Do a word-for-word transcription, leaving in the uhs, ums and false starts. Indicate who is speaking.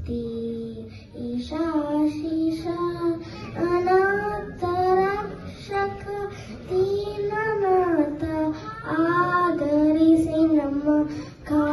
Speaker 1: ಶಕ್ತಿ ಈಶಾ ಶೀಶ ಅನಾಥ ರಕ್ಷಕ ದೀನನಾಥ ಆದರಿಸಿ ನಮ್ಮ